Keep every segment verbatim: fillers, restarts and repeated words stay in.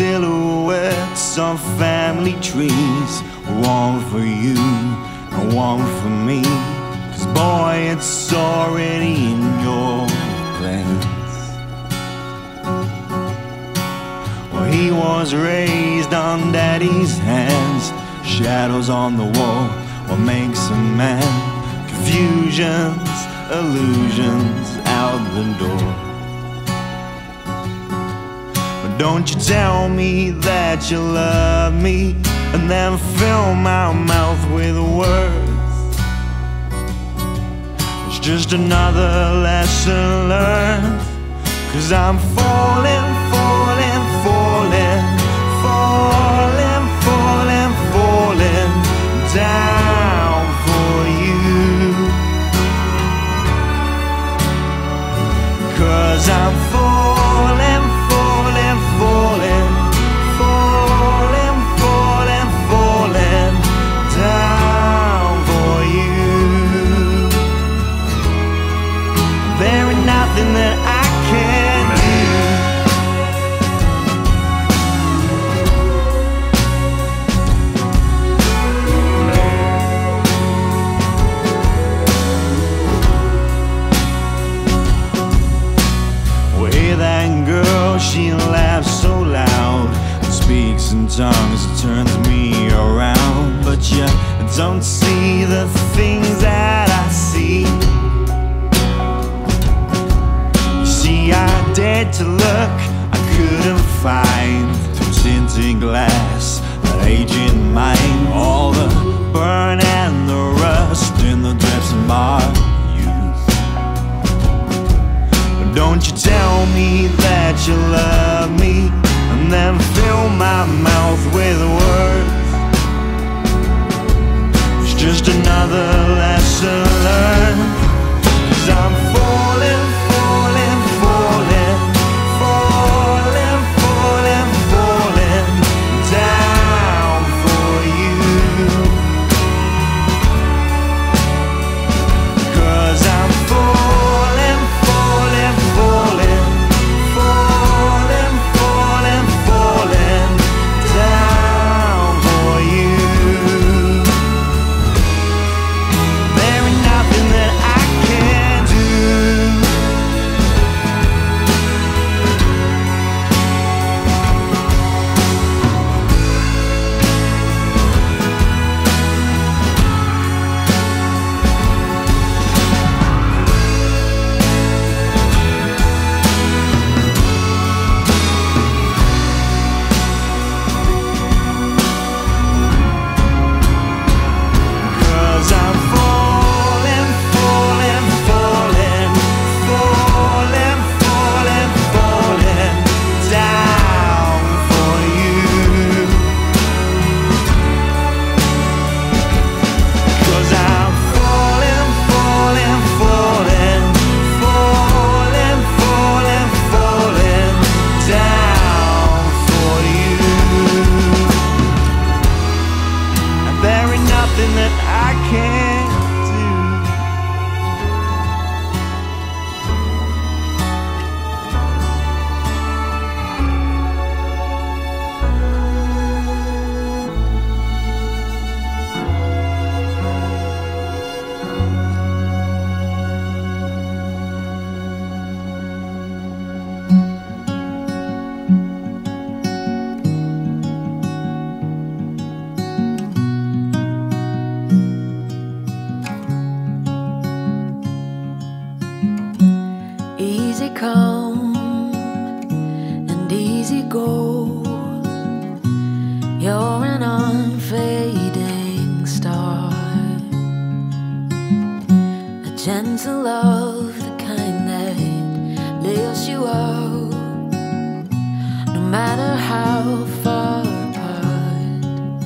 silhouettes on family trees, one for you and one for me. 'Cause boy, it's already in your plans. Well, he was raised on daddy's hands. Shadows on the wall, what makes a man? Confusions, illusions out the door. But don't you tell me that you love me and then fill my mouth with words. It's just another lesson learned. 'Cause I'm falling, falling, falling, falling, falling, falling down for you. 'Cause I'm falling, falling, falling, falling, falling, falling down for you. There ain't nothing that I can't do. Well, hear that girl, she laughs so loud and speaks in tongues, it turns me around. But you don't see the things that I see. I dared to look, I couldn't find through tinted glass that aging mind. All the burn and the rust in the depths of my youth. But don't you tell me that you love me and then fill my mouth with words. It's just another lesson learned. 'Cause I'm falling, falling, falling, falling, falling, falling down for you. 'Cause I'm falling, falling, falling, falling, falling, falling down for you. There ain't nothing that I can't do. Gentle love, the kind that lifts you up, no matter how far apart.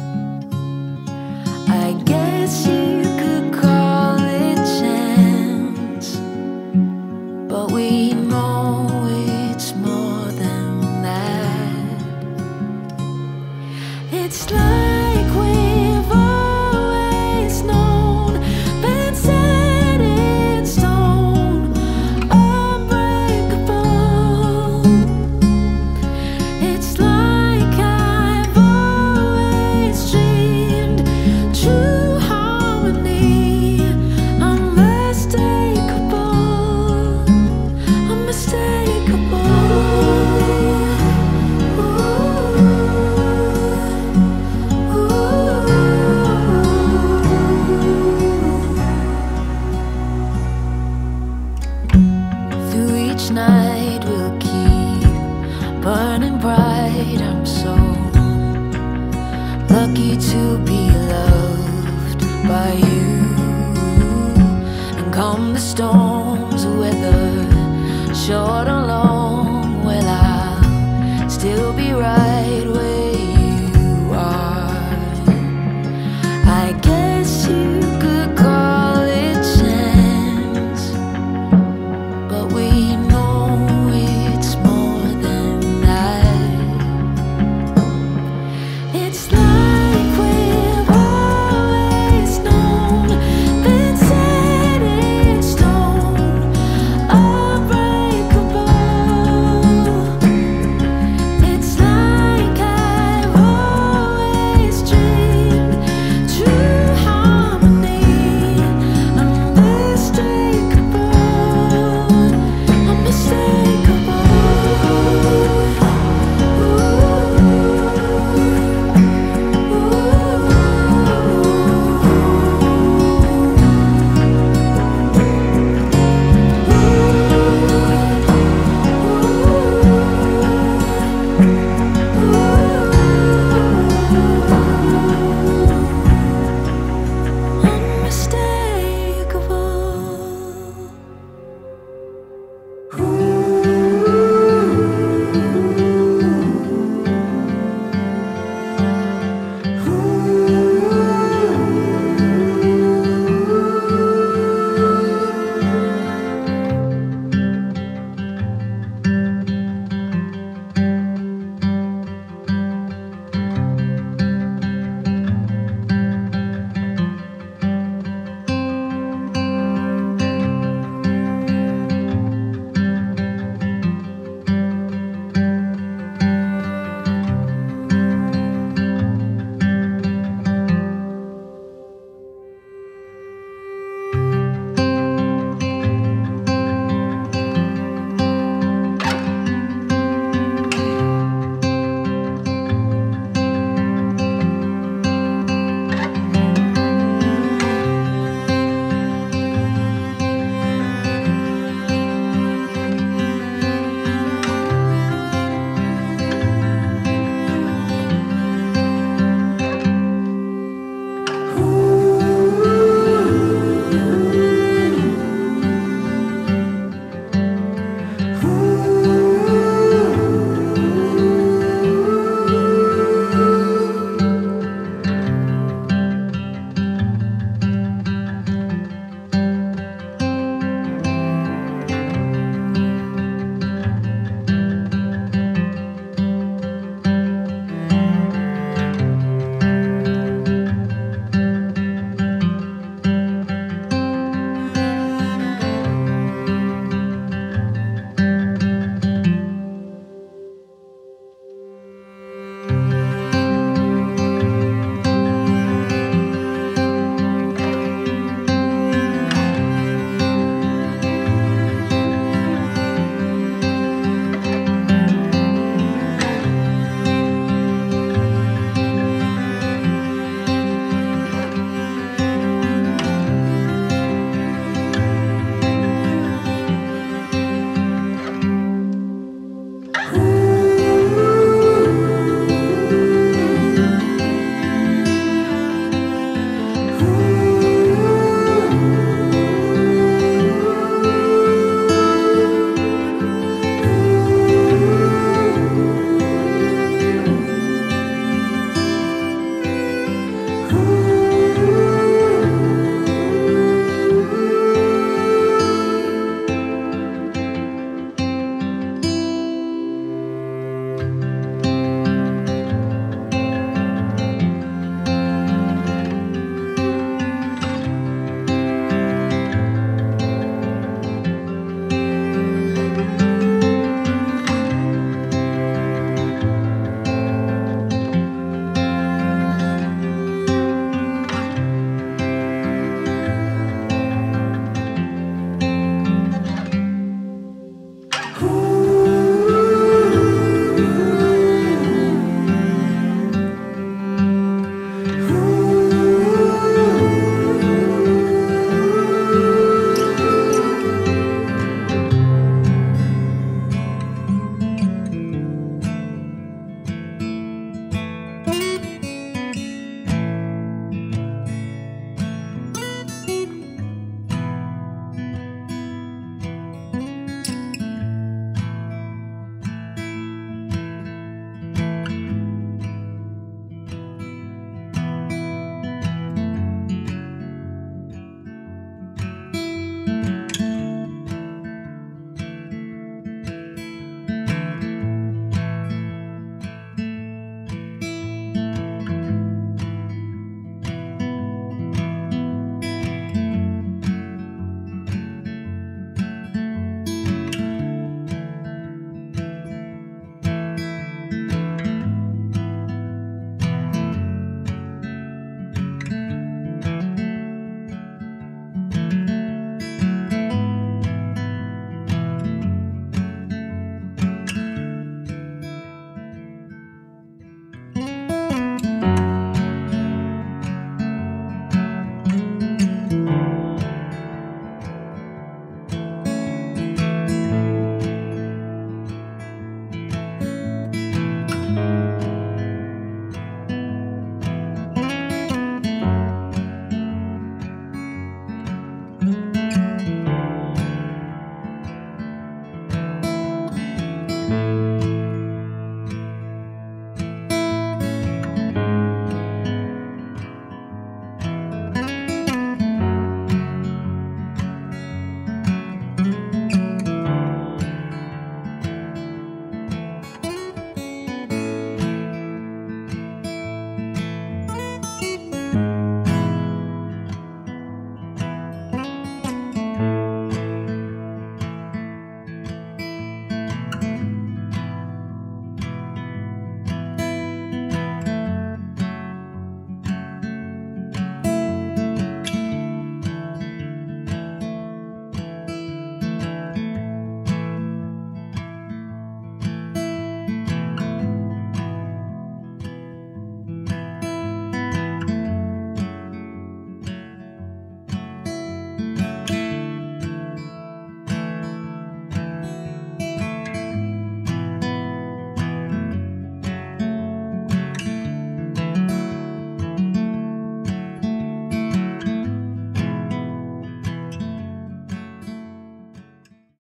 I guess you could call it chance, but we know it's more than that. It's like we've always known, been set in stone, unbreakable. It's like to be loved by you. And come the storms, whether short or long, well, I'll still be right where